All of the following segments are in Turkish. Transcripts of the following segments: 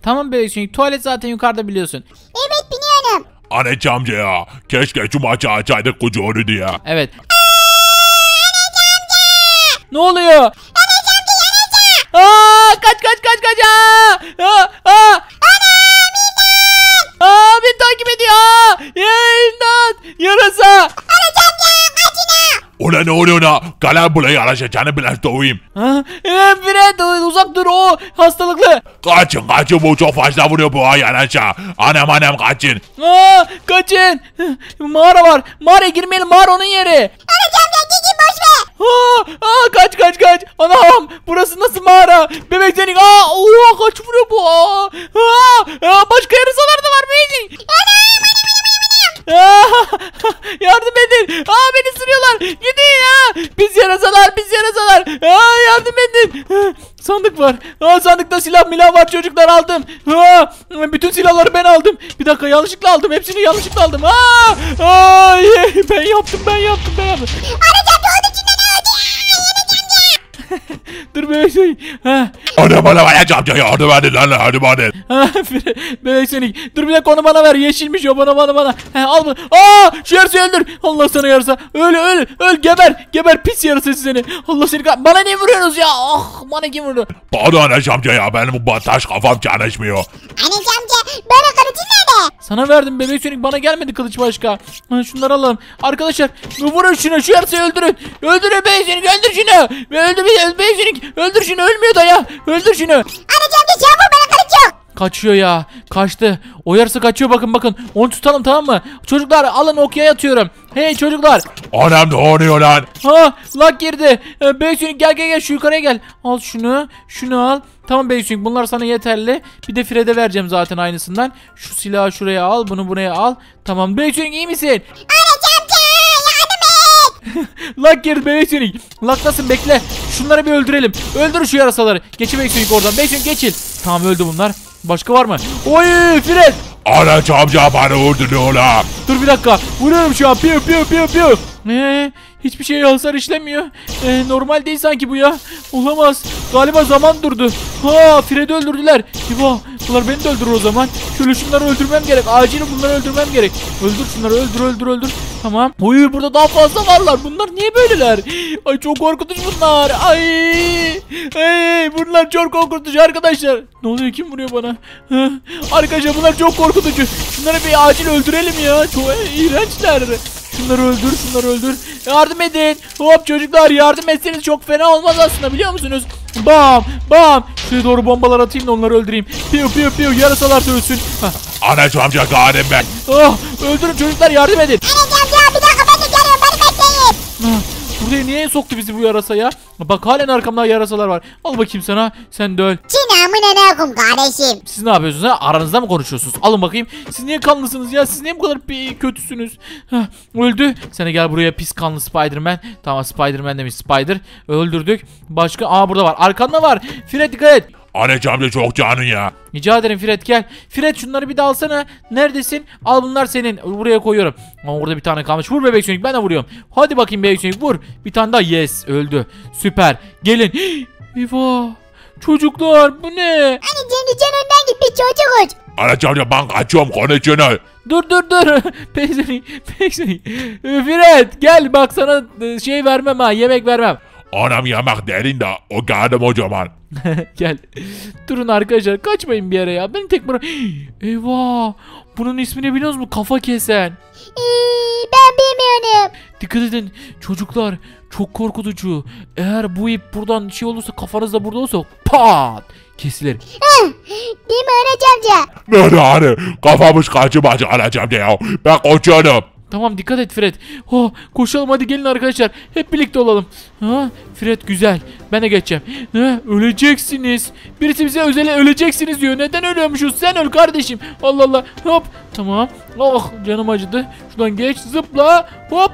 Tamam bebek Sonic, tuvalet zaten yukarıda biliyorsun. Evet biliyorum. Anne amca ya. Keşke şu maçı açaydık kucuğunu diye. Evet. Ne oluyor? Aa, kaç. Beni takip ediyor. Ya imdat. Yarasa. Ulan ne oluyor la? Kalem buraya araşacağını bile doğayım. Fred uzak dur, o hastalıklı. Kaçın bu çok fazla vuruyor bu ayağınca. Anam kaçın. Kaçın. Mağara var. Mağaraya girmeyelim, mağara onun yeri. Kaç. Anam, burası nasıl mağara? Bebek Sonic. Kaç vuruyor bu? Başka yarasalar da var bebek. Yardım edin. Beni ısırıyorlar. Gidin ya. Pis yarasalar. Yardım edin. Sandık var. Sandıkta silah milah var çocuklar, aldım. Bütün silahları ben aldım. Bir dakika, yanlışlıkla aldım. Hepsini yanlışlıkla aldım. Ben yaptım. Dur bebek Sonic. Bana amca yardım edin lan, hadi bana. Bebek Sonic. Dur bir dakika, onu bana ver. Yeşilmiş o, bana. Al bunu. Şu yarısayı öldür. Allah sana yarasa. Öl. Geber pis yarasa seni. Allah seni. Bana ne vuruyorsunuz ya? Bana kim vurdu? Pardon anne amca ya, benim bu taş kafam çalışmıyor. Anne amca bana kılıcın nerede? Sana verdim bebek Sonic, bana gelmedi kılıç başka. Şunları alalım. Arkadaşlar vurun şunu, şu yarısayı öldürün. Öldürün bebek Sonic, öldür şunu. Öldür bebek Sonic. Öldür şunu, ölmüyor da ya. Öldür şunu. Anne amca çabuk, bana kılıç yok. Kaçıyor ya. Kaçtı. O yarısı kaçıyor, bakın. Onu tutalım, tamam mı? Çocuklar alın, okya atıyorum. Hey çocuklar. Anam ne oluyor lan? Lag girdi. Bebek Sonic gel şu yukarıya gel. Al şunu al. Tamam Bebek Sonic, bunlar sana yeterli. Bir de Fred'e vereceğim zaten aynısından. Şu silahı şuraya al, bunu buraya al. Tamam Bebek Sonic, iyi misin? Anne amca yardım et. Lag girdi Bebek Sonic. Lag'dasın, bekle. Şunları bir öldürelim. Öldür şu yarasaları. Geçin Bebek Sonic oradan. Bebek Sonic geçin. Tamam, öldü bunlar. Başka var mı? Oy Fred. Anne amca bana öldürüyor la. Dur bir dakika. Vuruyorum şu an. Piu. Hiçbir şey hasar işlemiyor. Normal değil sanki bu ya. Olamaz. Galiba zaman durdu. Fred'i öldürdüler. Eyvah. Bunlar beni de öldürür o zaman. Şöyle şunları öldürmem gerek. Acilen bunları öldürmem gerek. Öldür şunları. Öldür. Tamam. Oy, burada daha fazla varlar. Bunlar niye böyleler? Ay çok korkutucu bunlar. Ay bunlar çok korkutucu arkadaşlar. Ne oluyor? Kim vuruyor bana? Arkadaşlar bunlar çok korkutucu. Şunları bir acil öldürelim ya. Çok iğrençler. Şunları öldür. Yardım edin. Hop çocuklar, yardım etseniz çok fena olmaz aslında, biliyor musunuz? Bam. Şuraya doğru bombalar atayım da onları öldüreyim. Piu. Yarasalar da ölsün. Anne amca galiba ben. Öldürün çocuklar, yardım edin. Anne amca bir dakika, ben de geliyorum, beni bekleyin. Buraya niye soktu bizi bu yarasa ya? Bak halen arkamda yarasalar var. Al bakayım sana. Sen de öl. Sinamın anakum kardeşim. Siz ne yapıyorsunuz ha? Aranızda mı konuşuyorsunuz? Alın bakayım. Siz niye kanlısınız ya? Siz niye bu kadar kötüsünüz? Öldü. Sen de gel buraya pis kanlı Spider-Man. Tamam, Spider-Man demiş, Spider. Öldürdük. Başka? Burada var. Arkanda var. Fred dikkat et. Anne amca çok canın ya. Rica ederim Fred, gel. Fred şunları bir de alsana. Neredesin? Al, bunlar senin. Buraya koyuyorum. Ama orada bir tane kalmış. Vur Bebek Sonic, ben de vuruyorum. Hadi bakayım Bebek Sonic, vur. Bir tane daha. Yes, öldü. Süper. Gelin. Eyvah. Çocuklar bu ne? Anne can önden git, bir çocuk. Anne amca ben kaçıyorum, konuşunu. Dur. Bebek Sonic. Fred gel, bak sana şey vermem ha. Yemek vermem. Anam yemek derin de o geldim o zaman. Gel. Durun arkadaşlar, kaçmayın bir yere ya. Beni tek bırak. Eyvah. Bunun ismini biliyor musunuz? Kafa kesen. Ben bilmiyorum. Dikkat edin çocuklar, çok korkutucu. Eğer bu ip buradan şey olursa, kafanızda burada olursa pat kesilir. Değil mi anne amca? Ne kafamız kaçırmacı anne amca ya. Ben koşuyorum. Tamam, dikkat et Fred. Koşalım hadi, gelin arkadaşlar. Hep birlikte olalım. Fred güzel. Ben de geçeceğim. Öleceksiniz. Birisi bize öleceksiniz diyor. Neden ölüyormuşuz? Sen öl kardeşim. Allah Allah. Hop. Tamam. Canım acıdı. Şuradan geç. Zıpla. Hop.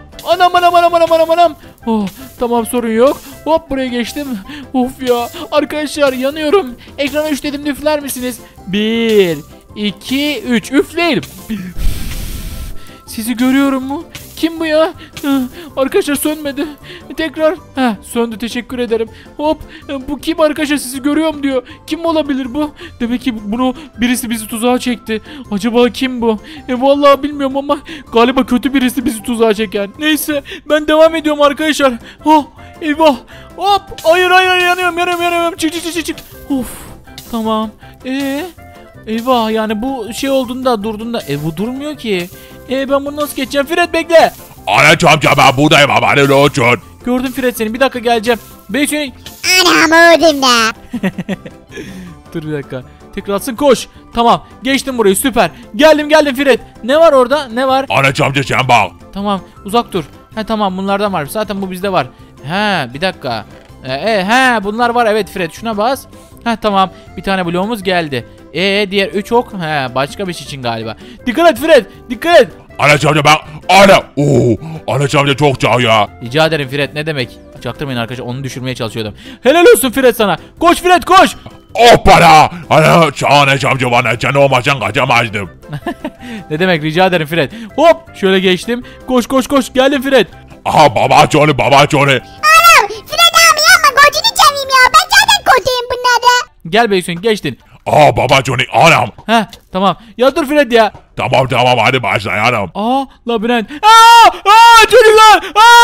Anam. Tamam, sorun yok. Hop, buraya geçtim. Of ya. Arkadaşlar yanıyorum. Ekrana 3 dedim, üfler misiniz? 1, 2, 3. Üfleyelim. Sizi görüyorum mu? Kim bu ya? Arkadaşlar sönmedi. Tekrar. Söndü, teşekkür ederim. Hop. Bu kim arkadaşlar, sizi görüyorum diyor. Kim olabilir bu? Demek ki bunu birisi bizi tuzağa çekti. Acaba kim bu? Vallahi bilmiyorum ama galiba kötü birisi bizi tuzağa çeken. Neyse ben devam ediyorum arkadaşlar. Eyvah. Hop. Hayır yanıyorum. Çık. Of. Tamam. Eyvah, yani bu şey olduğunda durduğunda bu durmuyor ki. Ben bunu nasıl geçeceğim? Fred bekle. Anaç amca ben buradayım haberin olsun. Gördüm Fred seni, bir dakika geleceğim. Bekle. Anam öldüm de. Dur bir dakika. Tekrar atsın, koş. Tamam, geçtim burayı, süper. Geldim Fred. Ne var orada? Ne var? Anaç amca sen bak. Tamam, uzak dur. Tamam, bunlardan var. Zaten bu bizde var. Bir dakika. Bunlar var, evet Fred, şuna bas. Tamam, bir tane bloğumuz geldi. Diğer 3 ok. Başka bir şey için galiba. Dikkat et Fred, dikkat et. Anaç amca ben. Anaç amca çok çağ ya. Rica ederim Fred, ne demek? Çaktırmayın arkadaşlar, onu düşürmeye çalışıyordum. Helal olsun Fred sana. Koş Fred, koş. Hoppala. Anaç amca bana sen olmasan kaçamazdım. Ne demek, rica ederim Fred. Hop, şöyle geçtim. Koş. Geldim Fred. Aha baba Johnny. Anam Fred abi yapma, gözünü seveyim ya. Ben zaten kötüyüm bunlarda. Gel Beysun, geçtin. Baba Johnny anam. Tamam. Ya dur Fred ya. Tamam hadi başlayalım. Labirent. Çocuklar.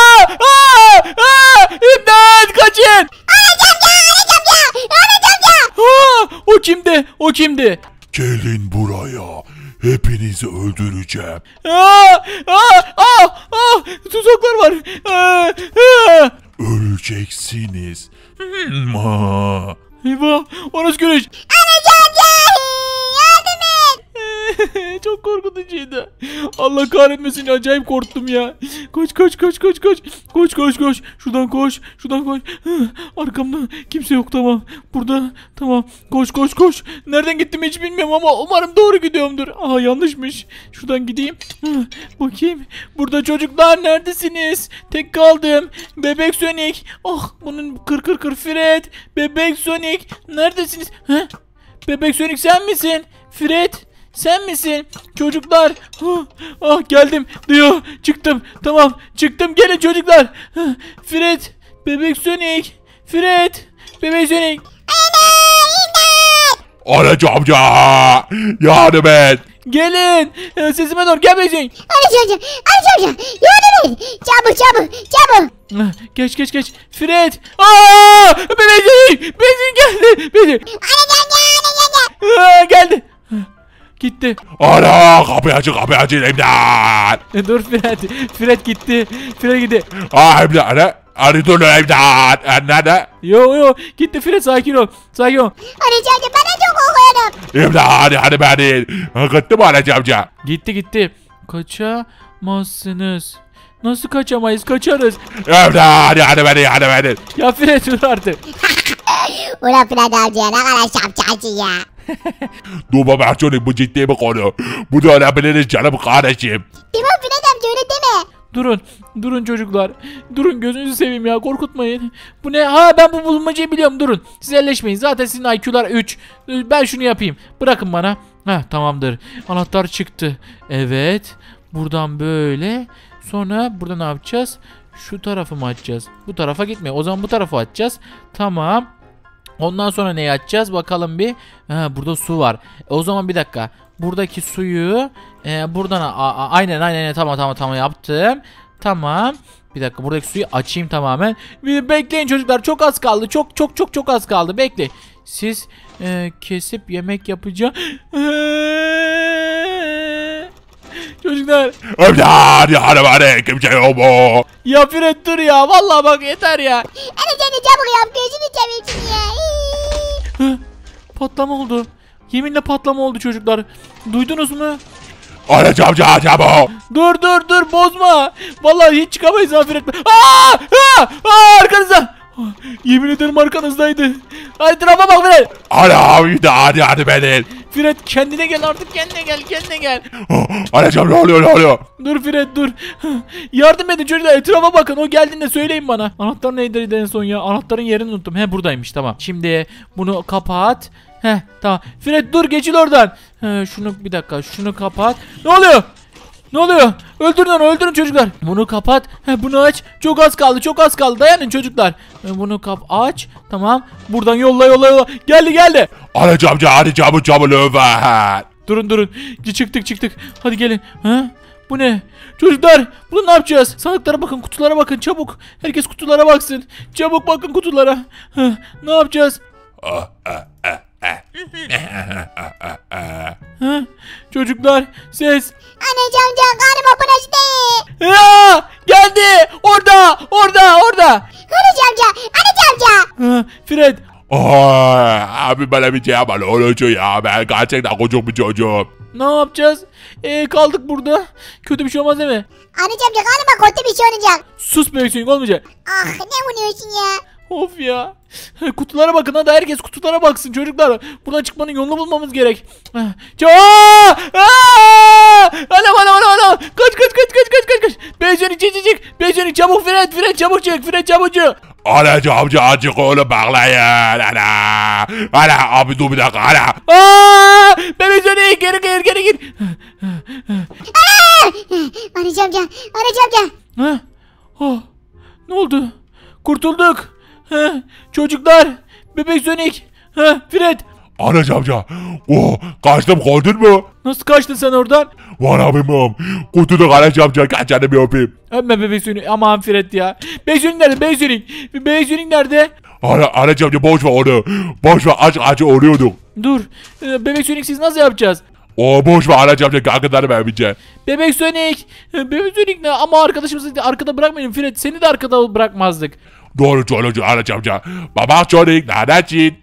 İmdat, kaçın. O kimdi? Gelin buraya. Hepinizi öldüreceğim. Tuzaklar var. Öleceksiniz. Eyvah, o nasıl görüş? Yardım et. Çok korkutucuydu. Allah kahretmesin, acayip korktum ya. Koş. Şuradan koş. Arkamda kimse yok, tamam. Burada, tamam. Koş. Nereden gittim hiç bilmiyorum ama umarım doğru gidiyorumdur. Yanlışmış. Şuradan gideyim. Bakayım. Burada çocuklar neredesiniz? Tek kaldım. Bebek Sonic. Bunun kır Fred. Bebek Sonic. Neredesiniz? Bebek Sonic sen misin? Fred, sen misin? Çocuklar. Geldim diyor. Çıktım. Tamam. Çıktım. Gelin çocuklar. Fred. Bebek Sonic. Fred. Bebek Sonic. Anaç amca. Yardım et. Gelin. Sesime doğru. Gel Bebek Sonic. Anacığım yardım et. Çabuk. Geç. Fred. Bebek Sonic. Geldi. Geldi. Gitti. Ana kapıyı açın imdat. Dur Fred. Fred gitti. İmdat. Dur imdat. Nerede? Yo gitti Fred, sakin ol. Anacığım ben de çok korkuyorum. İmdat hadi beni. Gitti mi anaç amca? Gitti. Kaçamazsınız. Nasıl kaçamayız? Kaçarız. İmdat hadi beni. Ya Fred, dur artık. Ulan Fred amca ne kadar şapçacı ya. Dur baba Johnny, bu ciddi bir konu. Bu da olabilir canım kardeşim. Değil mi Fred amca, öyle deme. Durun çocuklar. Durun, gözünüzü seveyim ya, korkutmayın. Bu ne? Ben bu bulmacayı biliyorum, durun. Siz elleşmeyin, zaten sizin IQ'lar 3. Ben şunu yapayım. Bırakın bana. Tamamdır. Anahtar çıktı. Evet. Buradan böyle. Sonra burada ne yapacağız? Şu tarafı mı açacağız? Bu tarafa gitmiyor. O zaman bu tarafa açacağız. Tamam. Ondan sonra neyi açacağız? Bakalım bir. Burada su var. O zaman bir dakika. Buradaki suyu buradan aynen tamam yaptım. Tamam. Bir dakika, buradaki suyu açayım tamamen. Bekleyin çocuklar, çok az kaldı. Çok az kaldı. Bekle. Siz kesip yemek yapacağım. Çocuklar. Hadi kimse yok mu? Ya Fred dur ya. Vallahi bak yeter ya. Anacığım çabuk yap, gözünü seveyim ya. Patlama oldu. Yeminle patlama oldu çocuklar. Duydunuz mu? Anaç amca çabuk. Dur bozma. Vallahi hiç çıkamayız Fred. Arkanızda. Yemin ederim arkanızdaydı. Hadi tarafa bak Fred. Hadi beni. Fred kendine gel artık, kendine gel. Anaç amca ne oluyor? Dur Fred dur. Yardım edin çocuklar, etrafa bakın, o geldiğinde söyleyin bana. Anahtar neydi en son ya? Anahtarın yerini unuttum. Buradaymış, tamam. Şimdi bunu kapat. Tamam. Fred dur, geçil oradan. Şunu bir dakika, şunu kapat. Ne oluyor? Ne oluyor? Öldürün onu, öldürün çocuklar. Bunu kapat. Bunu aç. Çok az kaldı, çok az kaldı. Dayanın çocuklar. Bunu aç. Tamam. Buradan yolla. Geldi. Anaç amca hadi çabuk lütfen. Durun. Çıktık. Hadi gelin. Bu ne? Çocuklar bunu ne yapacağız? Sandıklara bakın, kutulara bakın çabuk. Herkes kutulara baksın. Çabuk bakın kutulara. Ne yapacağız? Çocuklar ses. Anaç amca galiba burası değil. Geldi. Orada. Anaç amca. Fred. Abi bana bir şey yapma ne olacak ya, ben gerçekten kocaman bir çocuğum. Ne yapacağız? Kaldık burada. Kötü bir şey olmaz değil mi? Anaç amca galiba kötü bir şey olacak. Sus bebek Sonic, olmayacak. Ah ne vuruyorsun ya? Of ya. Kutulara bakın, hadi herkes kutulara baksın çocuklar. Buradan çıkmanın yolunu bulmamız gerek. Anam. Kaç. Bebek Sonic çabuk, Fred çabuk çık. Anaç amca azıcık oğlum bağlayın. Ana abi dur bir dakika ana. Bebek Sonic geri gir. Anaç amca. Ne oldu? Kurtulduk. Çocuklar. Bebek Sonic. Fred. Anaç amca. Kaçtım gördün mü? Nasıl kaçtın sen oradan? Valla bilmiyorum. Kurtulduk anaç amca, gel canım bir öpeyim. Öpme Bebek Sonic. Aman Fred ya. Bebek Sonic nerede? Bebek Sonic nerede? Anaç amca boş ver onu. Boş ver, aç oluyorduk. Dur. Bebek Sonic siz nasıl yapacağız? Boş ver anaç amca, kankaları vermeyeceğim. Bebek Sonic ne? Ama arkadaşımızı arkada bırakmayın Fred. Seni de arkada bırakmazdık. Doğru anaç amca. Baba çocuk nereden?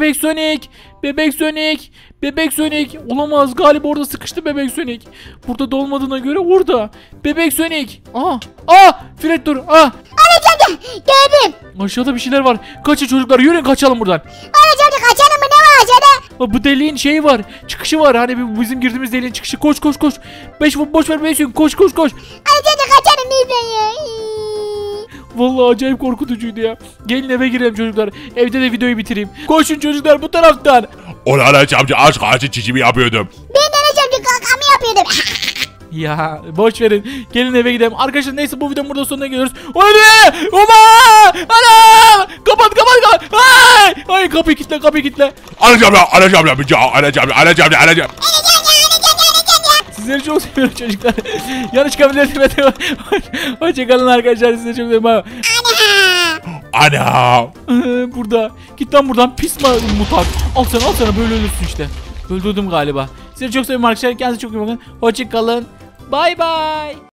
Bebek Sonic. Olamaz, galiba orada sıkıştı Bebek Sonic. Burada da olmadığına göre orada. Bebek Sonic. Fred dur. Anaç amca gördüm. Aşağıda bir şeyler var. Kaçın çocuklar, yürüyün kaçalım buradan. Anaç amca kaçalım mı, ne var aşağıda? Bu deliğin şeyi var. Çıkışı var. Hani bizim girdiğimiz deliğin çıkışı. Koş. Boş ver Bebek Sonic. Koş. Anaç amca kaçalım lütfen ya. Vallahi acayip korkutucuydu ya. Gelin eve girelim çocuklar. Evde de videoyu bitireyim. Koşun çocuklar bu taraftan. Onu anaç amca aşk ağacı çişimi yapıyordum. Ben de Anaç amca kakamı yapıyordum. Ya boş verin. Gelin eve gidelim. Arkadaşlar neyse bu videonun burada sonuna geliyoruz. Hadi! Oma! Anam! Kapat. Ay kapıyı kilitle. Anaç amca. Sizleri çok seviyorum çocuklar. Yanlış çıkabilirsiniz. Hoşçakalın arkadaşlar. Sizleri çok seviyorum. Ana. Burada. Git lan buradan pis mutant. Al sana böyle ölürsün işte. Öldürdüm galiba. Sizleri çok seviyorum arkadaşlar. Kendinize çok iyi bakın. Hoşçakalın. Bye.